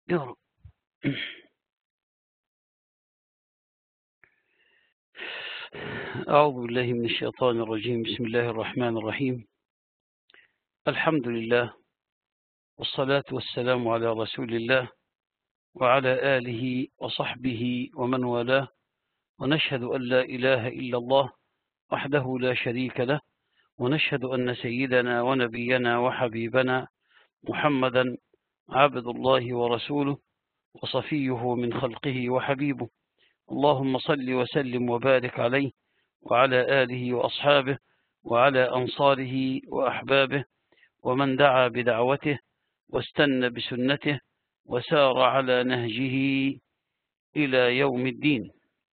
يا رب. أعوذ بالله من الشيطان الرجيم. بسم الله الرحمن الرحيم. الحمد لله والصلاة والسلام على رسول الله وعلى آله وصحبه ومن والاه، ونشهد أن لا إله إلا الله وحده لا شريك له، ونشهد أن سيدنا ونبينا وحبيبنا محمدا عبد الله ورسوله وصفيه من خلقه وحبيبه. اللهم صل وسلم وبارك عليه وعلى آله وأصحابه وعلى أنصاره وأحبابه ومن دعا بدعوته واستنى بسنته وسار على نهجه إلى يوم الدين.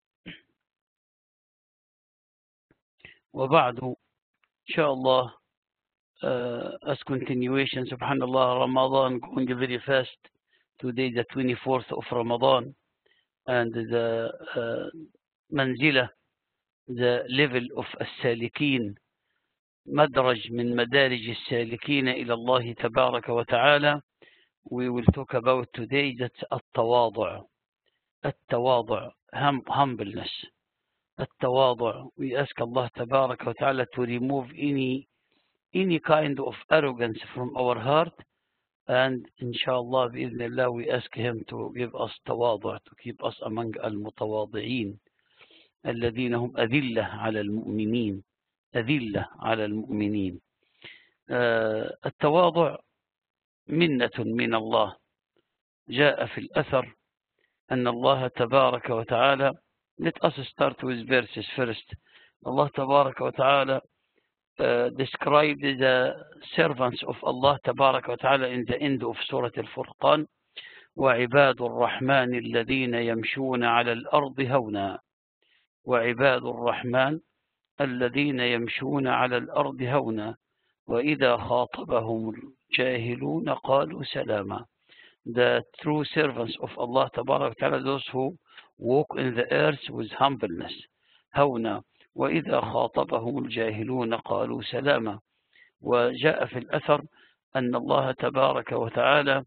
وبعد إن شاء الله as continuation, subhanallah, Ramadan going very fast. Today the 24th of Ramadan, and the manzila, the level of السالكين، مدرج من مدارج السالكين إلى الله تبارك وتعالى. We will talk about today that التواضع. التواضع, humbleness. التواضع. We ask Allah تبارك وتعالى to remove any kind of arrogance from our heart, and inshallah بإذن الله we ask him to give us تواضع, to keep us among المتواضعين الذين هم أذلة على المؤمنين. أذلة على المؤمنين. التواضع منة من الله. جاء في الأثر أن الله تبارك وتعالى, let us start with verses first. Allah تبارك وتعالى described the servants of Allah تبارك وتعالى in the end of Surah Al-Furqan. وعباد الرحمن الذين يمشون على الأرض هونا. وعباد الرحمن الذين يمشون على الأرض هونا وإذا خاطبهم الجاهلون قالوا سلاما. The true servants of Allah تبارك وتعالى, those who walk in the earth with humbleness. هونا وإذا خاطبهم الجاهلون قالوا سلاما. وجاء في الأثر أن الله تبارك وتعالى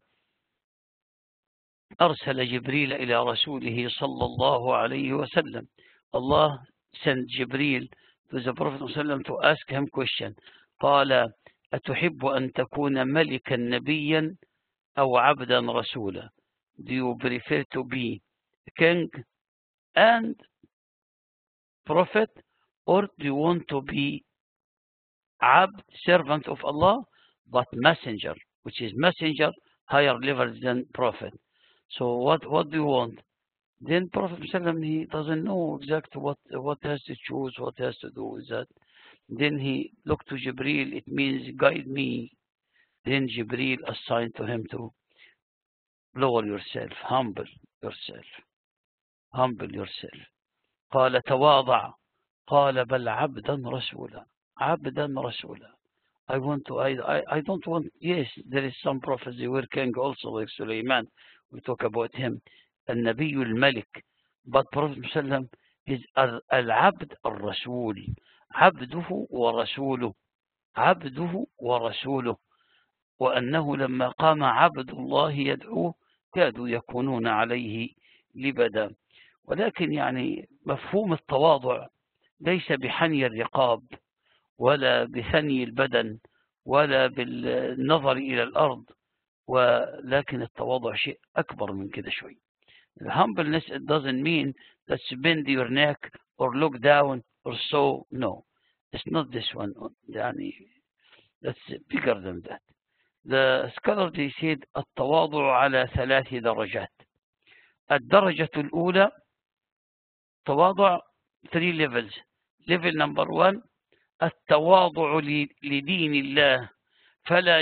أرسل جبريل إلى رسوله صلى الله عليه وسلم. Allah sent Jibreel to the Prophet ﷺ to ask him question. قال أتحب أن تكون ملكا نبيا أو عبدا رسولا? Do you prefer to be king and prophet, or do you want to be abd, servant of Allah, but messenger, which is messenger higher level than prophet? So what do you want? Then Prophet ﷺ, he doesn't know exactly what has to choose, what has to do with that. Then he looked to Jibreel, it means guide me. Then Jibreel assigned to him to lower yourself, humble yourself, humble yourself. قال تواضع. قال بل عبدا رسولا. عبدا رسولا. I don't want, yes, there is some prophets, they were king also, like Sulaiman. We talk about him. النبي الملك. But Prophet ﷺ is العبد الرسول. عبده ورسوله. عبده ورسوله. وأنه لما قام عبد الله يدعوه كادوا يكونون عليه لبدا. ولكن يعني مفهوم التواضع ليس بحني الرقاب ولا بثني البدن ولا بالنظر إلى الأرض، ولكن التواضع شيء أكبر من كده شوي. The humbleness, it doesn't mean that you bend your neck or look down or so. No, it's not this one. That's bigger than that. The scholar, they said التواضع على 3 درجات. الدرجة الأولى تواضع 3 levels. Level number 1 التواضع لدين الله فلا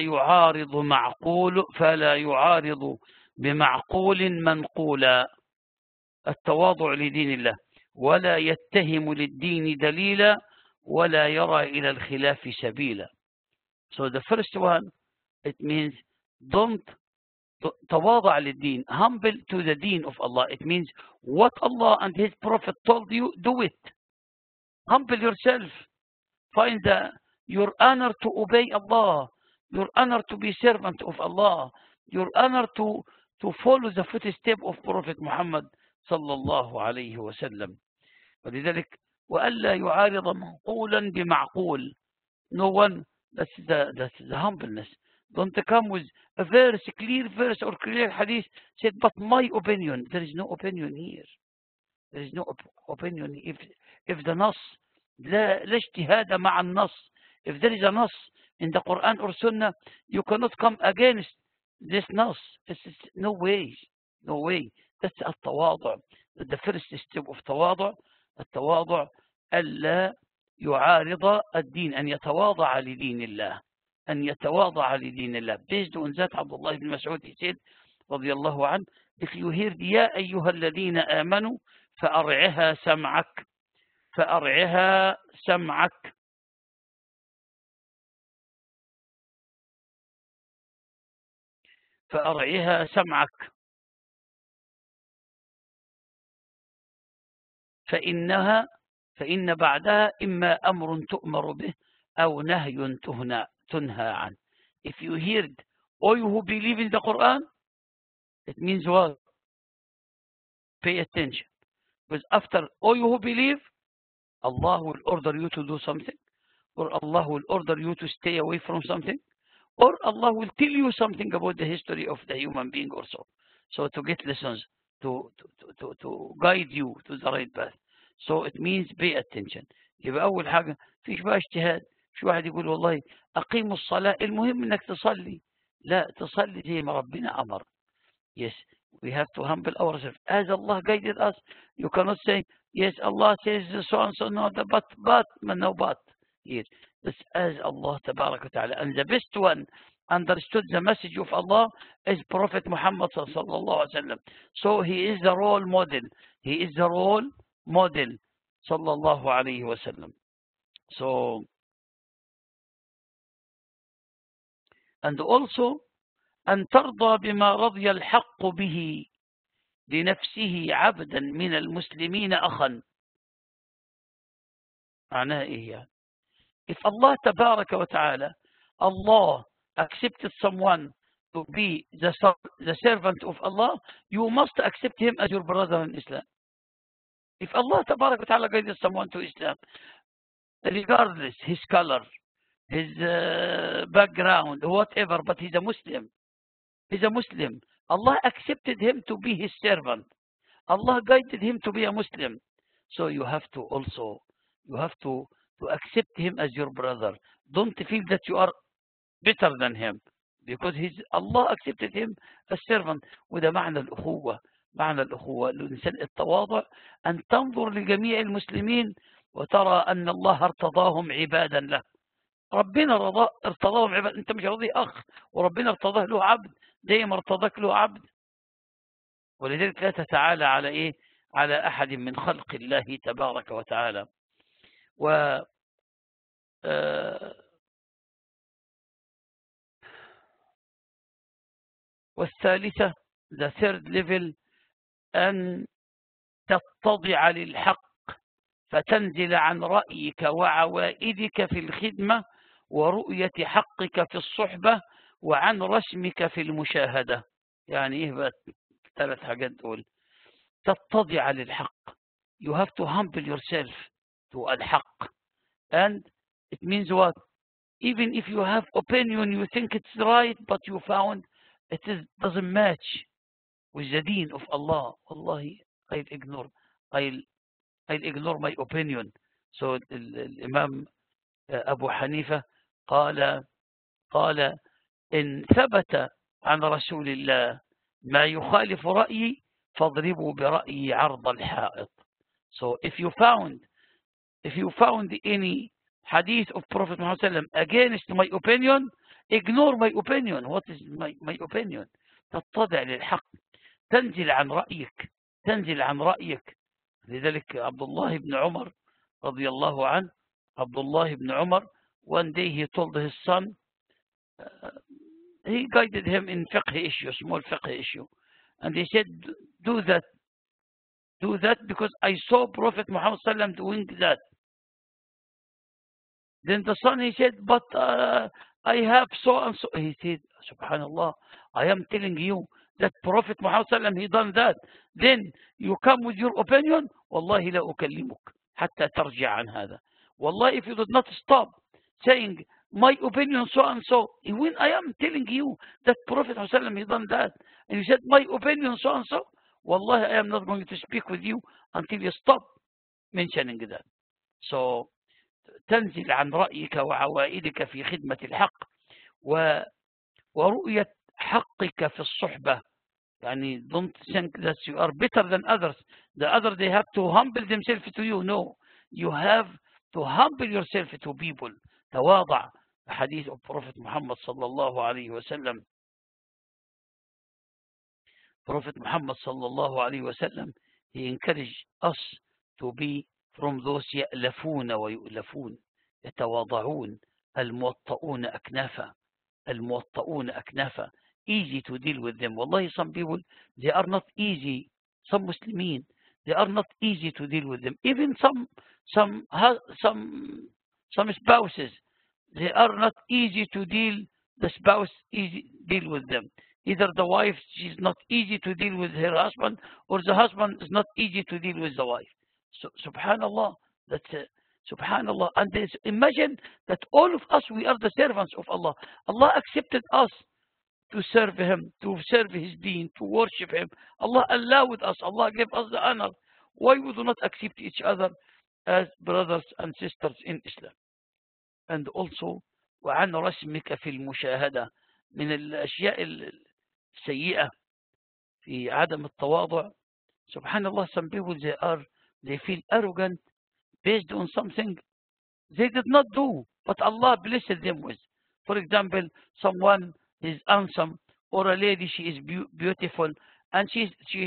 يعارض بمعقول منقولا. التواضع لدين الله ولا يتهم للدين دليلا ولا يرى إلى الخلاف سبيلا. So the first one, it means don't تواضع للدين, humble to the deen of Allah. It means what Allah and His Prophet told you, do it. Humble yourself. Find your honor to obey Allah, your honor to be servant of Allah, your honor to to follow the footstep of Prophet Muhammad صلى الله عليه وسلم. ولذلك وألا يعارض منقولا بمعقول. No one, that's the humbleness. Don't come with a verse, clear verse or clear hadith, said, but my opinion. There is no opinion here. There is no opinion. If the nas, لا اجتهاد مع النص. If there is a nas in the Quran or Sunnah, you cannot come against this nas. No way. No way. That's التواضع. The first step of تواضع. التواضع ألا يعارض الدين، أن يتواضع لدين الله. أن يتواضع لدين الله. Based on that, Abdullah ibn Mas'ud, he said, رضي الله عنه, if you hear يا أيها الذين آمنوا فأرعها سمعك. فأرعها سمعك. فأرعها سمعك فإن بعدها إما أمر تؤمر به أو نهي تنهى عنه. If you heard, all you who believe in the Quran, it means what? Pay attention. Because after all you who believe, Allah will order you to do something, or Allah will order you to stay away from something, or Allah will tell you something about the history of the human being also. So to get lessons, to guide you to the right path. So it means pay attention. يبقى أول حاجة فيش بقى اجتهاد. في واحد يقول والله أقيموا الصلاة، المهم إنك تصلي. لا، تصلي زي ما ربنا أمر. Yes, we have to humble ourselves. As Allah guided us, you cannot say, yes, Allah says so and so, no, but, no, but. Yes, that's as Allah tabarak wa ta'ala. And the best one understood the message of Allah is Prophet Muhammad sallallahu alaihi wasallam. So he is the role model. He is the role model sallallahu alaihi wasallam. So, and also أن ترضى بما رضي الحق به لنفسه عبدا من المسلمين أخا. معناها إيه يعني؟ If Allah تبارك وتعالى, Allah accepted someone to be the servant of Allah, you must accept him as your brother in Islam. If Allah تبارك وتعالى guided someone to Islam, regardless his color, his background, whatever, but he's a Muslim. He's a Muslim. Allah accepted him to be his servant. Allah guided him to be a Muslim. So you have to accept him as your brother. Don't feel that you are better than him, because Allah accepted him as servant. وده معنى الأخوة. معنى الأخوة الإنسان التواضع أن تنظر لجميع المسلمين وترى أن الله ارتضاهم عبادا له. ربنا ارتضاهم عباد. أنت مش راضي أخ وربنا ارتضاه له عبد، زي ما ارتضاك له عبد. ولذلك لا تتعالى على إيه؟ على أحد من خلق الله تبارك وتعالى. والثالثة, the third level, أن تتضع للحق فتنزل عن رأيك وعوائدك في الخدمة ورؤية حقك في الصحبة وعن رسمك في المشاهدة. يعني إيه بقى ثلاث حاجات دول؟ تتضع للحق. You have to humble yourself to الحق. And it means what? Even if you have opinion, you think it's right, but you found it doesn't match with the deen of Allah. Wallahi, I'll ignore my opinion. So الإمام أبو حنيفة قال إن ثبت عن رسول الله ما يخالف رأيي فاضربوا برأيي عرض الحائط. So if you found any hadith of Prophet Muhammad against my opinion, ignore my opinion. What is my opinion? تتضع للحق. تنزل عن رأيك. لذلك عبد الله بن عمر رضي الله عنه, عبد الله بن عمر, one day he told his son, he guided him in fiqh issue, small fiqh issue, and he said, do that because I saw Prophet Muhammad sallam doing that. Then the son, he said, but I have so and so. He said, subhanallah, I am telling you that Prophet Muhammad sallam, he done that, then you come with your opinion, والله لا أكلمك حتى ترجع عن هذا. Wallah, if you did not stop saying my opinion so and so, when I am telling you that Prophet Muhammad sallam, he done that, and you said my opinion so and so, والله I am not going to speak with you until you stop mentioning that. So تنزل عن رأيك وعوائدك في خدمة الحق ورؤية حقك في الصحبة. يعني don't think that you are better than others. The others, they have to humble themselves to you. No, you have to humble yourself to people. تواضع. Hadith of Prophet Muhammad sallallahu alayhi wa sallam. Prophet Muhammad sallallahu alayhi wa sallam, he encouraged us to be from those يألفون ويؤلفون يتواضعون الموطؤون أكنافا الموطؤون أكنافا. Easy to deal with them. Wallahi, some people, they are not easy. Some Muslimin, they are not easy to deal with them. Even some spouses, they are not easy to deal. The spouse deal with them. Either the wife, she's not easy to deal with her husband, or the husband is not easy to deal with the wife. So, subhanallah, that's subhanallah. And imagine that all of us, we are the servants of Allah. Allah accepted us to serve Him, to serve His deen, to worship Him. Allah allowed us. Allah gave us the honor. Why we do not accept each other as brothers and sisters in Islam? And also, وعن رسمك في المشاهدة. من الأشياء السيئة في عدم التواضع. Subhanallah, some people, they feel arrogant based on something they did not do, but Allah blessed them with. For example, someone is handsome, or a lady, she is beautiful, and she's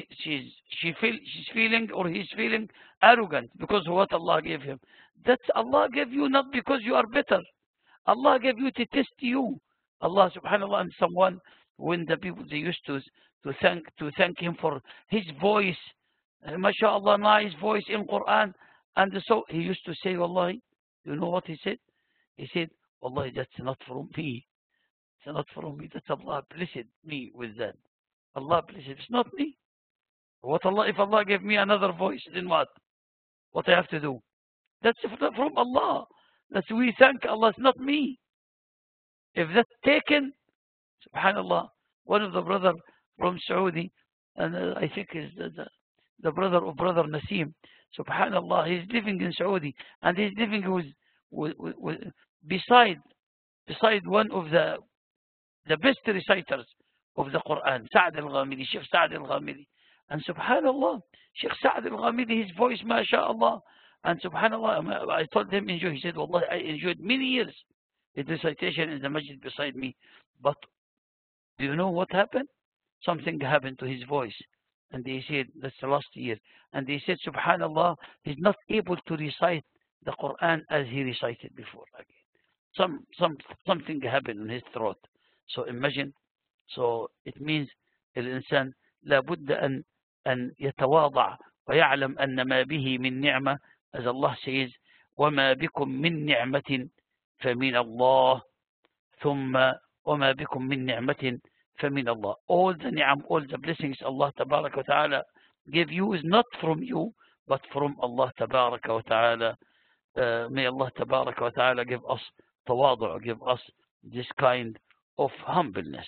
feeling, or he's feeling arrogant because of what Allah gave him. That's Allah gave you not because you are better. Allah gave you to test you. Allah subhanallah, and someone, when the people, they used to thank him for his voice, mashallah, nice voice in Quran, and so he used to say, wallahi, you know what he said? He said, wallahi, that's not from me. It's not from me. That's Allah blessed me with that. Allah blessed. It's not me. What Allah? If Allah gave me another voice, then what? What I have to do? That's from Allah. That's we thank Allah. It's not me. If that's taken, subhanallah, one of the brother from Saudi, and I think is the brother of brother Nasim, subhanallah, he's living in Saudi, and he's living with beside one of the best reciters of the Quran, Sa'd al-Ghamidi, Sheikh Sa'd al-Ghamidi. And subhanallah, Sheikh Sa'd al-Ghamidi, his voice, mashallah. And subhanallah, I told him, enjoy. He said, wallah, I enjoyed many years the recitation in the masjid beside me. But do you know what happened? Something happened to his voice. And they said, that's the last year. And they said, subhanallah, he's not able to recite the Quran as he recited before again. Something happened in his throat. So imagine. So it means الإنسان لابد أن يتواضع ويعلم أن ما به من نعمة, as Allah says, وما بكم من نعمة فمن الله, ثم وما بكم من نعمة فمن الله. All the ni'am, all the blessings Allah تبارك وتعالى give you is not from you, but from Allah تبارك وتعالى. May Allah تبارك وتعالى give us تواضع, give us this kind of humbleness.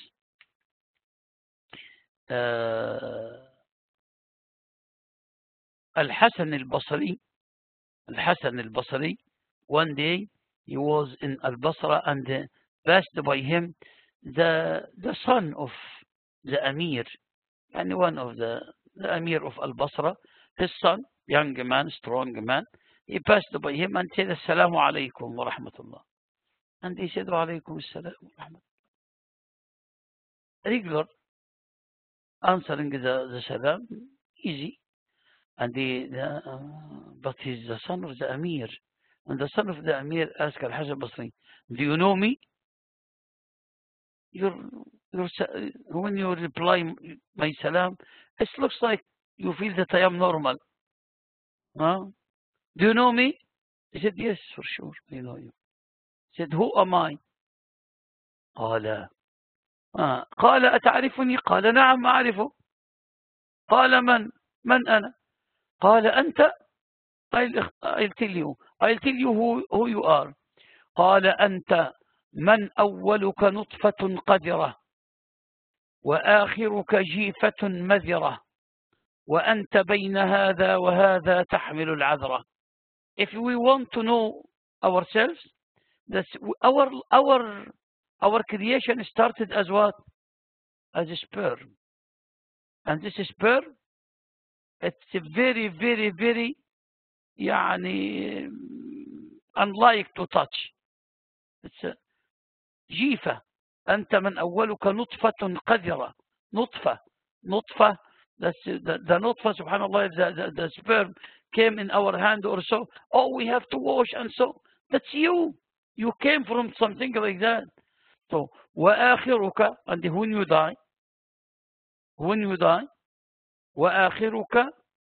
Al-Hasan al-Basri, one day he was in Al-Basra, and passed by him the son of the Amir, and one of the Amir of Al-Basra, his son, young man, strong man. He passed by him and said, Assalamu alaikum wa rahmatullah. And he said, Wa alaikum assalam wa rahmatullah. Regular answering the salam, easy. And but he's the son of the Amir. And the son of the Amir asked Al-Hasan al-Basri, do you know me? When you reply my salam, it looks like you feel that I am normal. Huh? Do you know me? He said, yes, for sure, I know you. He said, who am I? قال قال أتعرفني؟ قال نعم أعرفه. قال من أنا؟ قال أنت. I'll tell you who you are. قال أنت من أولك نطفة قذرة وآخرك جيفة مذرة وأنت بين هذا وهذا تحمل العذرة. If we want to know ourselves, that's our creation started as what? As a sperm. And this sperm, it's very, very, very يعني unlike to touch. It's جيفة. أنت من أولك نطفة قذرة. نطفة. That's the نطفة, subhanallah, the sperm came in our hand or so. Oh, we have to wash and so. That's you. You came from something like that. So, وآخرك, and when you die, وآخرك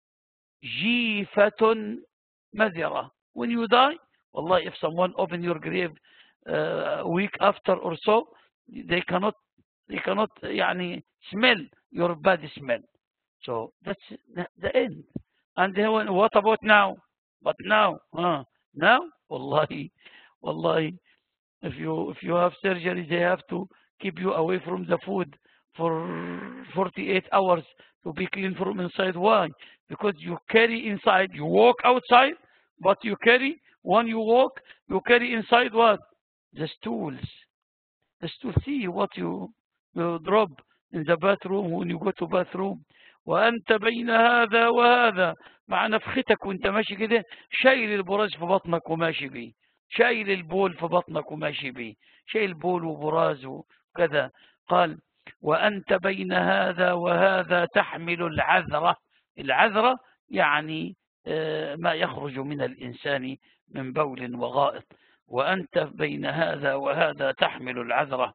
جيفة مذرة. When you die, والله, if someone open your grave a week after or so, they cannot يعني smell your bad smell. So that's the end. And then what about now? But now, wallahi, if you have surgery, they have to keep you away from the food for 48 hours to be clean from inside. Why? Because you carry inside, you walk outside, but you carry, when you walk, you carry inside what? The stools. The stool. See what you drop in the bathroom when you go to bathroom. وأنت بين هذا وهذا. مع نفختك وانت ماشي كده شايل البراز في بطنك وماشي بيه. شايل البول في بطنك وماشي بيه. شايل بول وبراز وكذا. قال وأنت بين هذا وهذا تحمل العذرة. العذرة يعني ما يخرج من الإنسان من بول وغائط. وأنت بين هذا وهذا تحمل العذرة.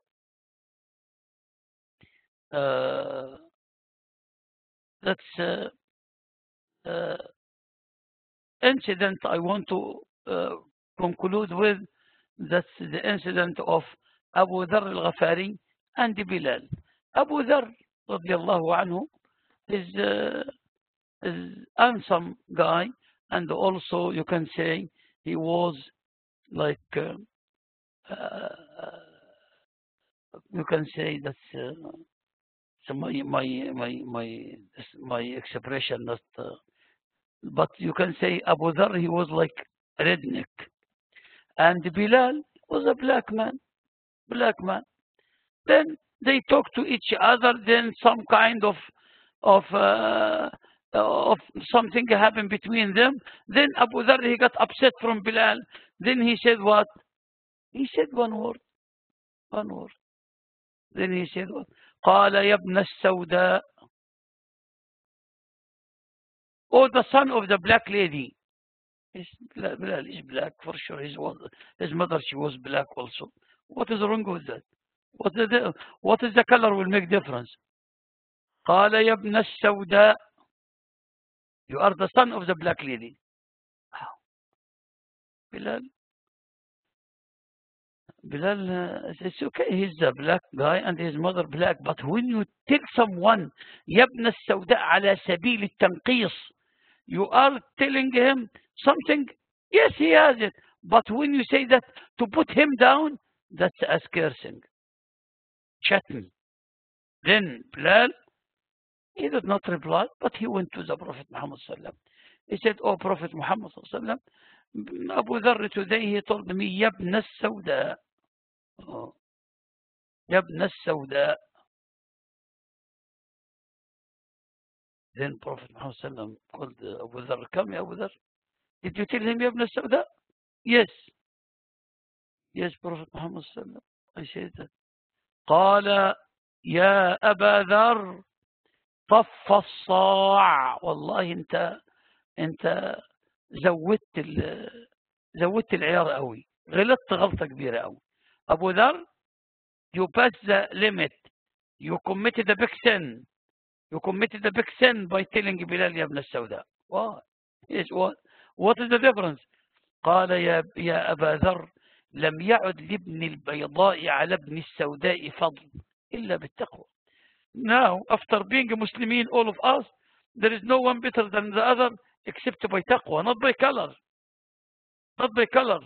That's incident I want to conclude with. That's the incident of Abu Dharr al-Ghafari and Bilal. Abu Dharr radiallahu anhu is handsome guy, and also you can say he was like you can say that's so my expression that but you can say Abu Dharr, he was like redneck, and Bilal was a black man. Then they talk to each other. Then some kind of something happened between them. Then Abu Dharr, he got upset from Bilal. Then he said what? He said one word. Then he said what? قال يا ابن السوداء. Oh, the son of the black lady. Bilal is black for sure. His mother, she was black also. What is wrong with that? What is the color will make difference? قال يا ابن السوداء. You are the son of the black lady. Bilal, it's okay. He's a black guy and his mother black. But when you tell someone يا ابن السوداء على سبيل التنقيص, you are telling him something. Yes, he has it. But when you say that to put him down, that's as cursing. Chatting. Then Bilal, he did not reply, but he went to the Prophet Muhammad sallallahu alaihi wasallam. He said, "Oh Prophet Muhammad sallallahu alaihi wasallam, Abu Dharr today he told me يا ابن السوداء. يا ابن السوداء." Then Prophet Muhammad sallallahu alaihi wasallam called Abu Dharr. Come, Abu Dharr. Did you tell him يا ابن السوداء? Yes. Yes, Prophet Muhammad sallallahu alaihi wasallam. I said that. قال يا أبا ذر طف الصاع. والله انت زودت العيار قوي. غلطت غلطة كبيرة قوي. Abu Dharr, you passed the limit. You committed a big sin. By telling Bilal يا ابن السوداء. What? Yes, what is the difference? قال يا أبا ذر لم يعد لابن البيضاء على ابن السوداء فضل. إلا بالتقوى. Now, after being a Muslimin, all of us, there is no one better than the other except by taqwa, not by color. Not by color.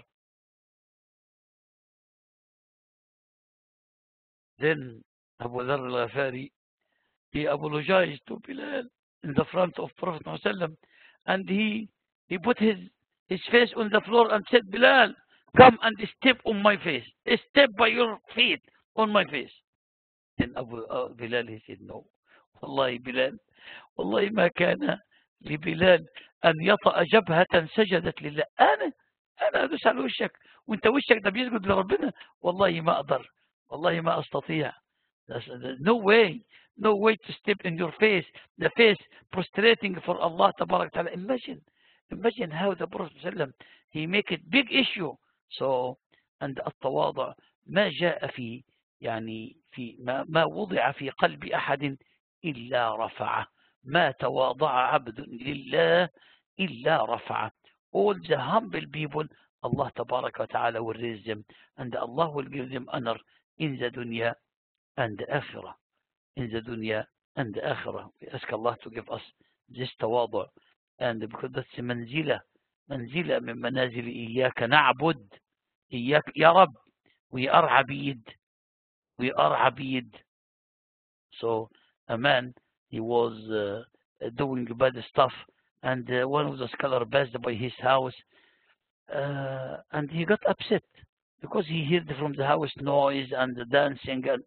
Then Abu Dharr al-Ghafari, he apologized to Bilal in the front of Prophet ﷺ, and he put his face on the floor and said, Bilal, come and step on my face. Step by your feet on my face. Then Bilal, he said, no. والله بلال والله ما كان لبلال أن يطأ جبهة سجدت لله. أنا أدوس على وشك وأنت وشك ده بيسجد لربنا. والله ما أقدر. والله ما أستطيع. No way. No way to step in your face. The face prostrating for Allah تبارك وتعالى. Imagine how the Prophet ﷺ, he make it big issue. So, and التواضع ما جاء في يعني في ما وضع في قلب أحد إلا رفعه. ما تواضع عبد لله إلا رفعه. All the humble people, Allah تبارك وتعالى will raise them, and Allah will give them honor in the dunya and the akhirah. In the dunya and the akhirah. We ask Allah to give us this تواضع, and because that's منزلة من منازل إياك نعبد. إياك يا رب. We are عبيد. We are عبيد. So a man, he was doing bad stuff, and one of the scholars passed by his house, and he got upset because he heard from the house noise and the dancing, and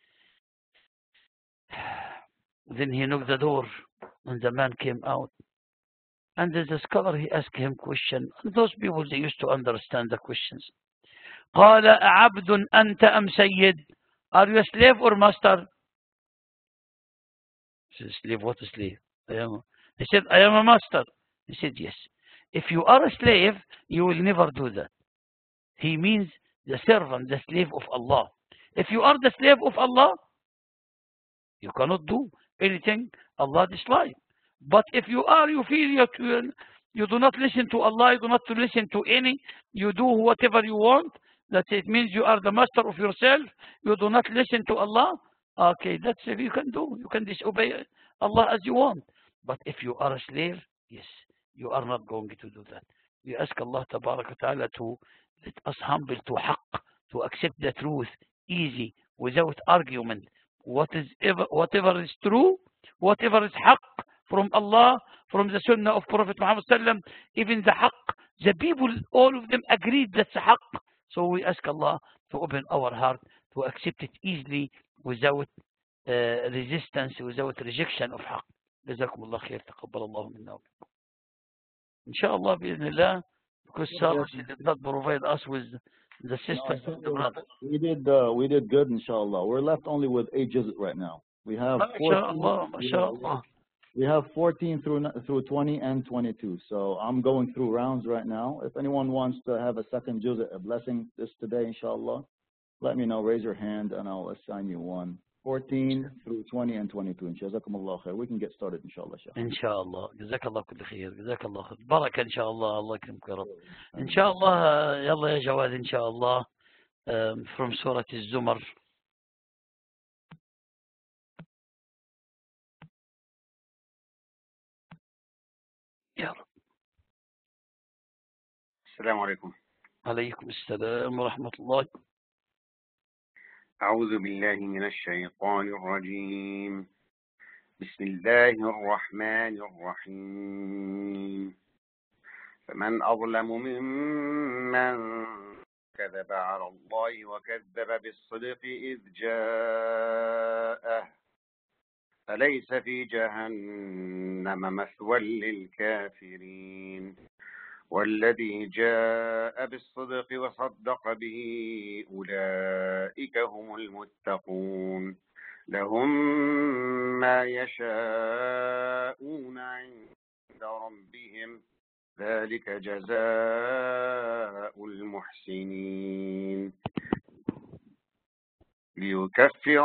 then he knocked the door, and the man came out, and the scholar, he asked him question, and those people, they used to understand the questions. قال عبد أنت أم سيد? Are you a slave or master? He said, slave? What a slave? He said, I am a master. He said, yes. If you are a slave, you will never do that. He means the servant, the slave of Allah. If you are the slave of Allah, you cannot do anything Allah dislikes. But if you feel you do not listen to Allah, you do not listen to any, you do whatever you want, that it means you are the master of yourself, you do not listen to Allah, okay, that's if you can do. You can disobey Allah as you want. But if you are a slave, yes, you are not going to do that. We ask Allah Tabarak wa Ta'ala to let us humble to haqq, to accept the truth easy, without argument. Whatever is true, whatever is haqq from Allah, from the Sunnah of Prophet Muhammad Sallam, even the haqq, the people, all of them agreed that's haqq. So we ask Allah to open our heart to accept it easily, without resistance, without rejection of haqq. جزاكم الله خير. تقبل الله منا ومنكم. Inshallah, bi'idhnillah, because Sarah, she did not provide us with the sisters and the brothers. We did good, inshallah. We're left only with 8 juz right now. We have 14, we have 14 through 20 and 22. So I'm going through rounds right now. If anyone wants to have a second juz, a blessing this today, inshallah, let me know. Raise your hand and I'll assign you one. 14 through 20 and 22. Jazakumullah khair. We can get started, inshallah. Inshallah. Jazakallah kull khair. Jazakallah khair. Baraka, inshallah. Allah yakrimka ya Rabb. Inshallah, yalla ya Jawad, inshallah, from Surah Az-Zumar. يا رب. السلام عليكم. عليكم السلام ورحمة الله. أعوذ بالله من الشيطان الرجيم. بسم الله الرحمن الرحيم. فمن أظلم ممن كذب على الله وكذب بالصدق إذ جاءه أليس في جهنم مثوى للكافرين والذي جاء بالصدق وصدق به أولئك هم المتقون لهم ما يشاءون عند ربهم ذلك جزاء المحسنين ليكفر